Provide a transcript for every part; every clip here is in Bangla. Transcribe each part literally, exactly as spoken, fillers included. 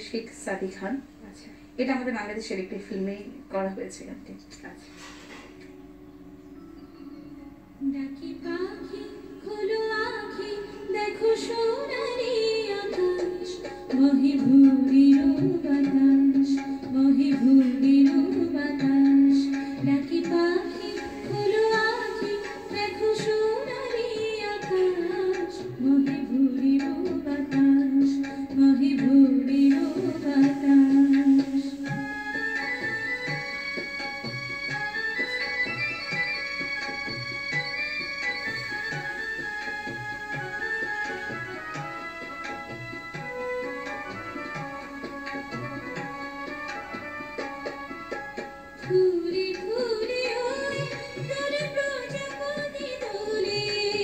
শেখ সাদি খান। আচ্ছা, এটা আমাদের বাংলাদেশের একটি ফিল্মে করা হয়েছে গানটি। আচ্ছা। ডাকি পাখি খোলো আঁখি দেখো সোনালি আকাশ, বহে ভুরির বাতাস, বহে ভুরির বাতাস। ডাকি পাখি খোলো আঁখি দেখো সোনালি আকাশ, বহে ভুরির বাতাস, বহে ভুরির বাতাস। ফুলে ফুলে ওই দোলে প্রজাপতি দোলে,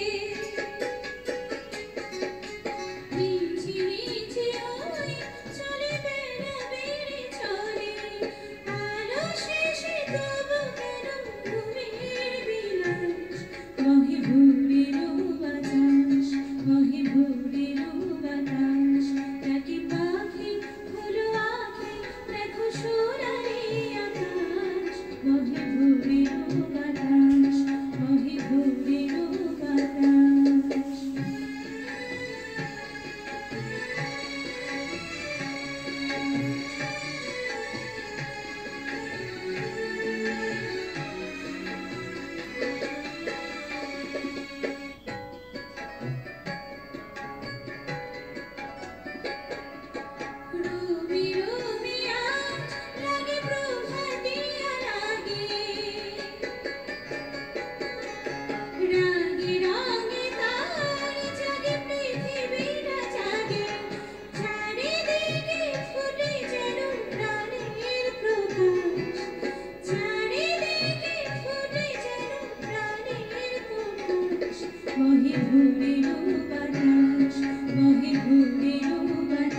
মিছি মিছি ওই চলে বেড়া বেড়ে চলে, আলো শেষে তবু কেন ঘুমের বিলাস, বহে ভোরের বাতাস, বহে ভোরের বাতাস। ডাকি পাখি খোলো আঁখি দেখো সোনালি আকাশ, বহে ভোরের বাতাস, বহে ভোরের বাতাস। রবি রবি আজ লাগে প্রভাতিয়া লাগে, রাগে রাগে তার জাগে পৃথিবীটা জাগে, চারিদিকে ফুটে যেন প্রাণের প্রকাশ, চারিদিকে ফুটে যেন প্রাণের প্রকাশ। বহে ভোরের বাতাস, বহে ভোরের বাতাস।